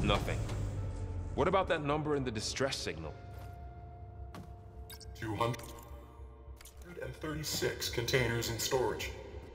Nothing. What about that number in the distress signal? 236 containers in storage.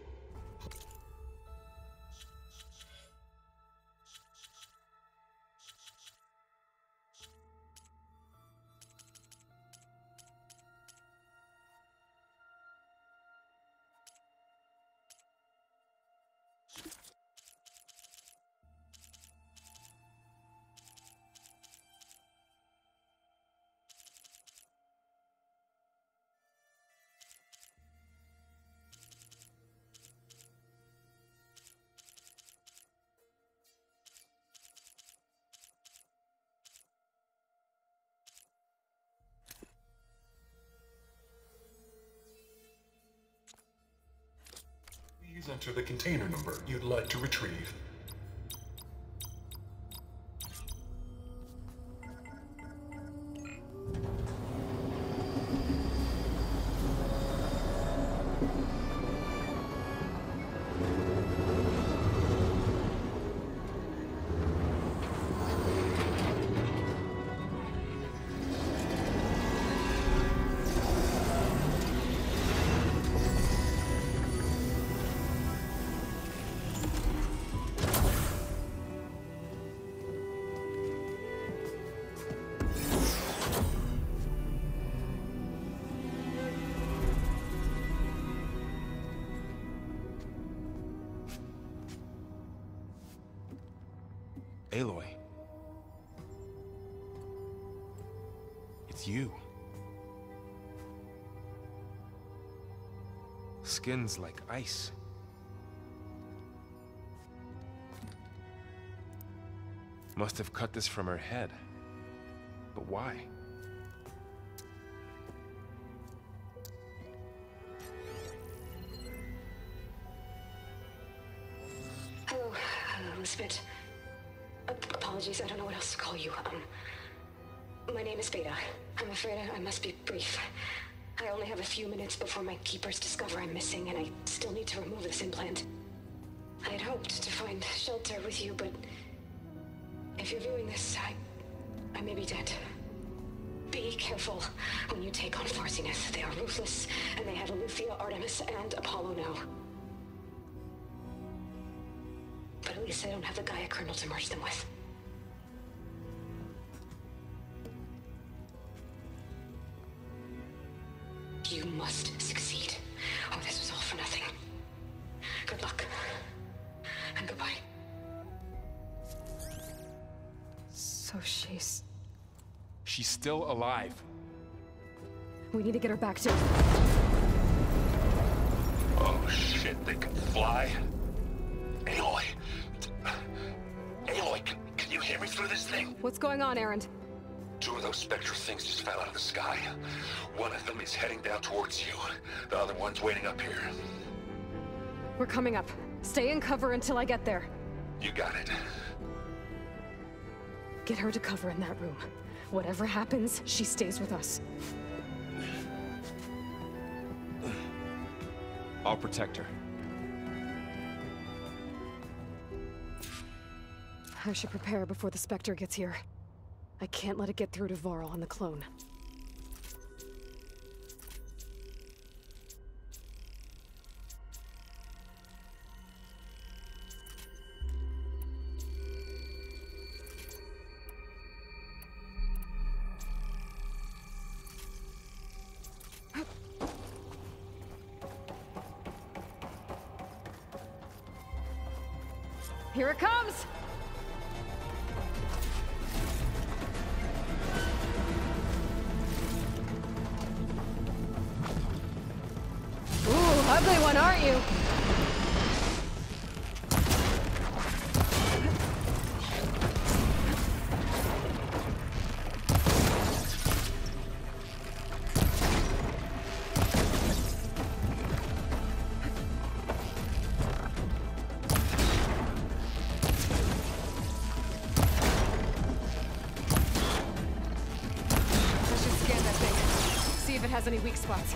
Please enter the container number you'd like to retrieve. Aloy. It's you. Skin's like ice. Must have cut this from her head. But why? Hello, Elizabeth. Apologies, I don't know what else to call you. My name is Beta. I'm afraid I must be brief. I only have a few minutes before my keepers discover I'm missing, and I still need to remove this implant. I had hoped to find shelter with you, but if you're viewing this, I may be dead. Be careful when you take on Farsineth. They are ruthless, and they have Eleuthia, Artemis, and Apollo now. But at least I don't have the Gaia kernel to merge them with. You must succeed, or this was all for nothing. Good luck. And goodbye. So she's... She's still alive. We need to get her back to... Oh shit, they can fly? Aloy! Aloy, can you hear me through this thing? What's going on, Erend? Two of those spectral things just fell out of the sky. One of them is heading down towards you. The other one's waiting up here. We're coming up. Stay in cover until I get there. You got it. Get her to cover in that room. Whatever happens, she stays with us. I'll protect her. I should prepare before the Spectre gets here. I can't let it get through to Varl and the clone. Here it comes! Ooh, ugly one, aren't you? Has any weak spots.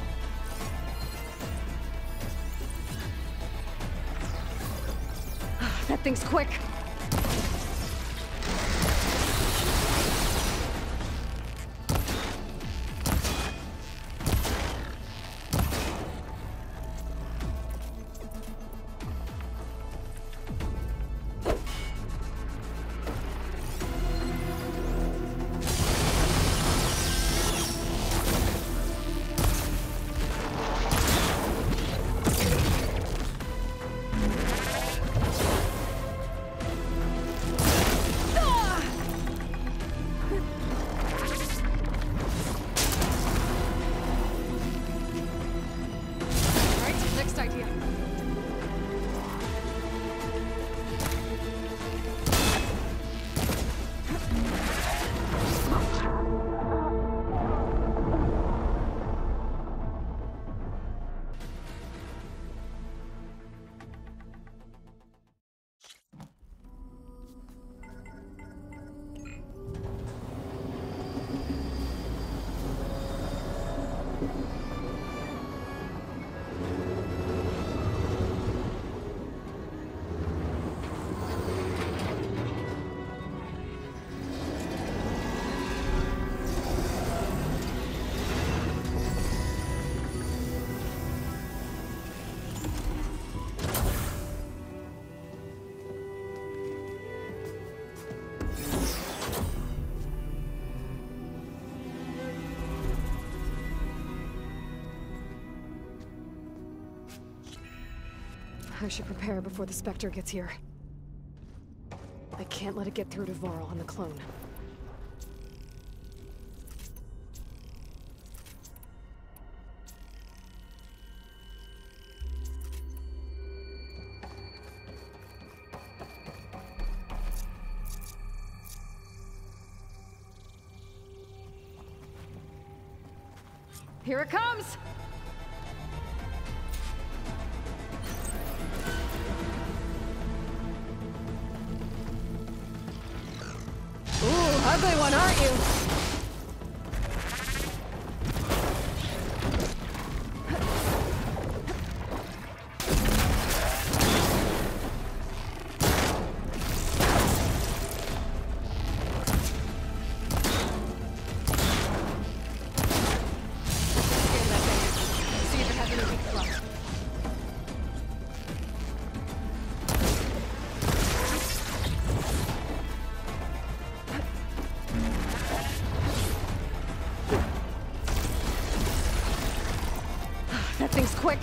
That thing's quick. I should prepare before the Spectre gets here. I can't let it get through to Varl and the clone. Here it comes! Ooh, ugly one, aren't you? See if it has any weak spots. That thing's quick.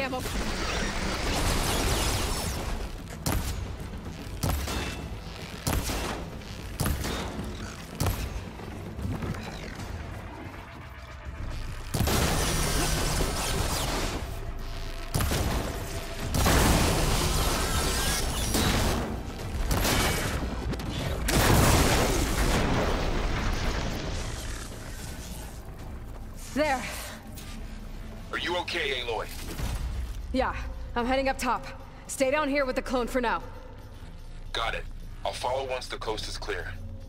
ammo. There. Are you okay, Aloy? Yeah, I'm heading up top. Stay down here with the clone for now. Got it. I'll follow once the coast is clear.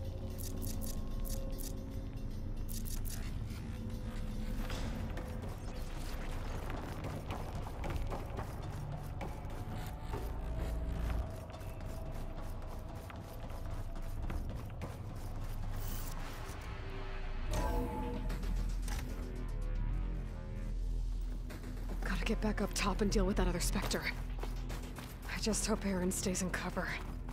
Gotta get back up top and deal with that other Spectre. I just hope Aaron stays in cover.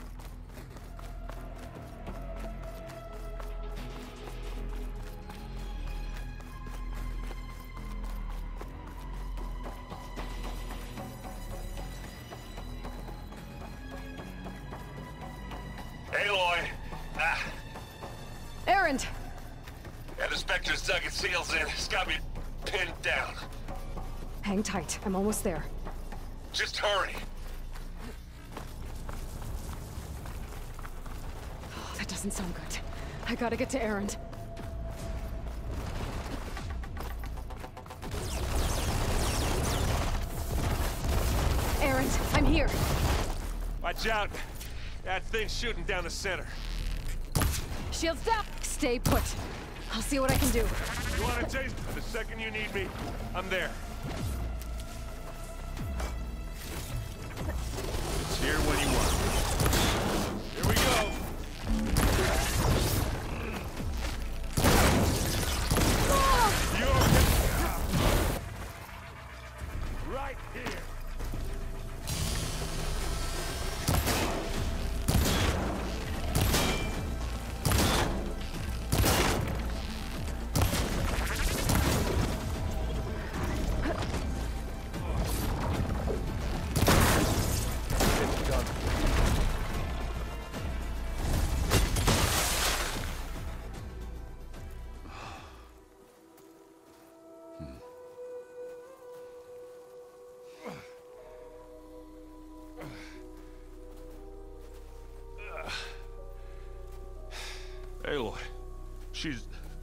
Aloy! Ah, Aaron! and the Spectre's dug its heels in. It's got me pinned down. Hang tight, I'm almost there. Just hurry. Oh, that doesn't sound good. I gotta get to Aaron. Aaron, I'm here. Watch out! That thing's shooting down the center. Shields down. Stay put. I'll see what I can do. You want a taste? The second you need me, I'm there. It's here when you want. Here we go. You're right here. Aloy, she's...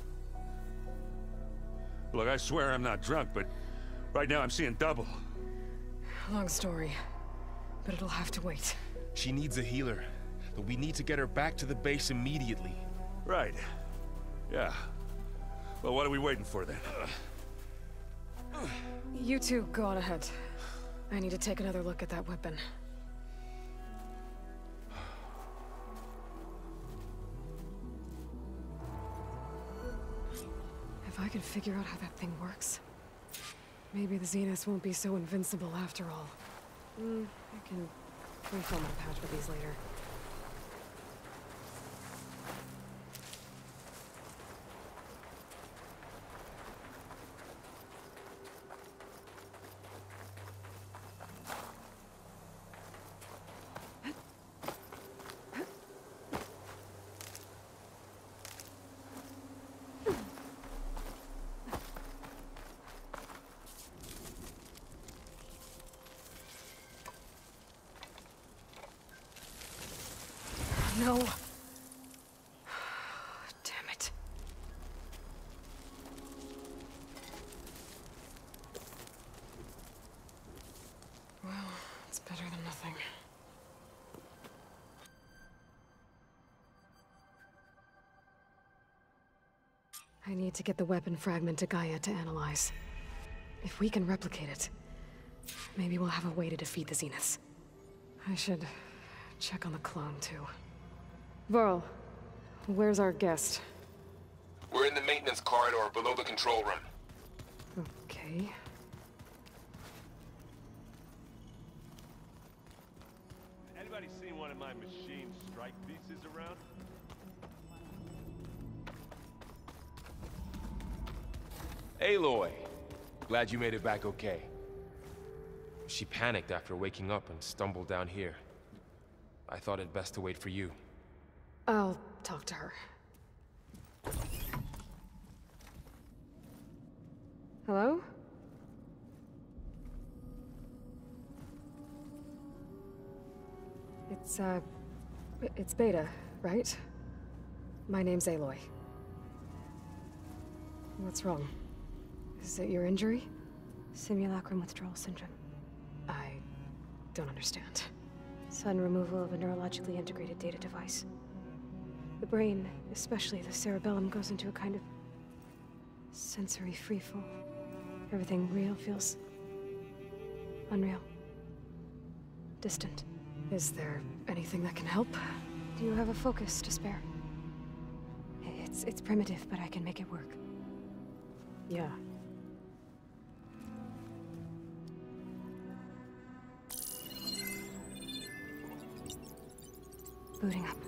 Look, I swear I'm not drunk, but right now I'm seeing double. Long story, but it'll have to wait. She needs a healer, but we need to get her back to the base immediately. Right. Yeah. Well, what are we waiting for then? You two go on ahead. I need to take another look at that weapon. If I can figure out how that thing works, maybe the Zeniths won't be so invincible after all. I can refill my pouch with these later. No. Damn it. Well, it's better than nothing. I need to get the weapon fragment to Gaia to analyze. If we can replicate it, maybe we'll have a way to defeat the Zeniths. I should check on the clone, too. Varl, where's our guest? We're in the maintenance corridor below the control room. Okay. Anybody seen one of my machine strike pieces around? Aloy, glad you made it back okay. She panicked after waking up and stumbled down here. I thought it best to wait for you. I'll talk to her. Hello? It's Beta, right? My name's Aloy. What's wrong? Is it your injury? Simulacrum withdrawal syndrome. I don't understand. Sudden removal of a neurologically integrated data device. The brain, especially the cerebellum, goes into a kind of sensory freefall. Everything real feels unreal. Distant. Is there anything that can help? Do you have a focus to spare? It's primitive, but I can make it work. Yeah. Booting up.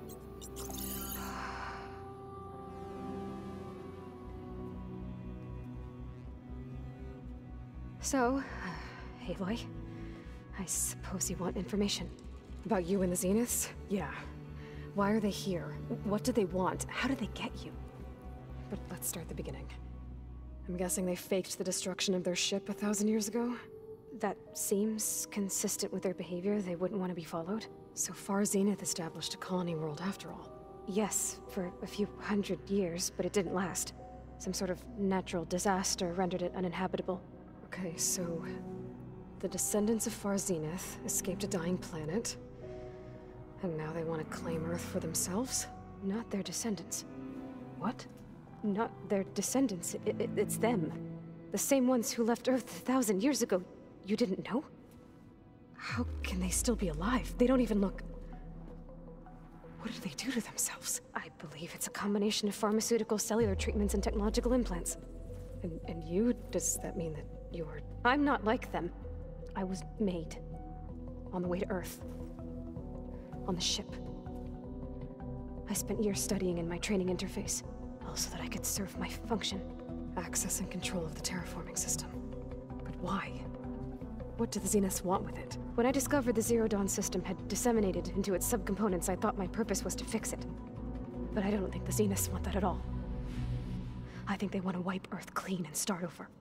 So, Aloy, I suppose you want information. About you and the Zeniths? Yeah. Why are they here? What do they want? How did they get you? But let's start at the beginning. I'm guessing they faked the destruction of their ship 1,000 years ago? That seems consistent with their behavior. They wouldn't want to be followed. So Far Zenith established a colony world after all. Yes, for a few hundred years, but it didn't last. Some sort of natural disaster rendered it uninhabitable. Okay, so the descendants of Far Zenith escaped a dying planet, and now they want to claim Earth for themselves? Not their descendants. What? Not their descendants. It's them. The same ones who left Earth 1,000 years ago. You didn't know? How can they still be alive? They don't even look... What do they do to themselves? I believe it's a combination of pharmaceutical, cellular treatments, and technological implants. And you? Does that mean that you're... I'm not like them. I was made. On the way to Earth. On the ship. I spent years studying in my training interface, all so that I could serve my function. Access and control of the terraforming system. But why? What do the Zeniths want with it? When I discovered the Zero Dawn system had disseminated into its subcomponents, I thought my purpose was to fix it. But I don't think the Zeniths want that at all. I think they want to wipe Earth clean and start over.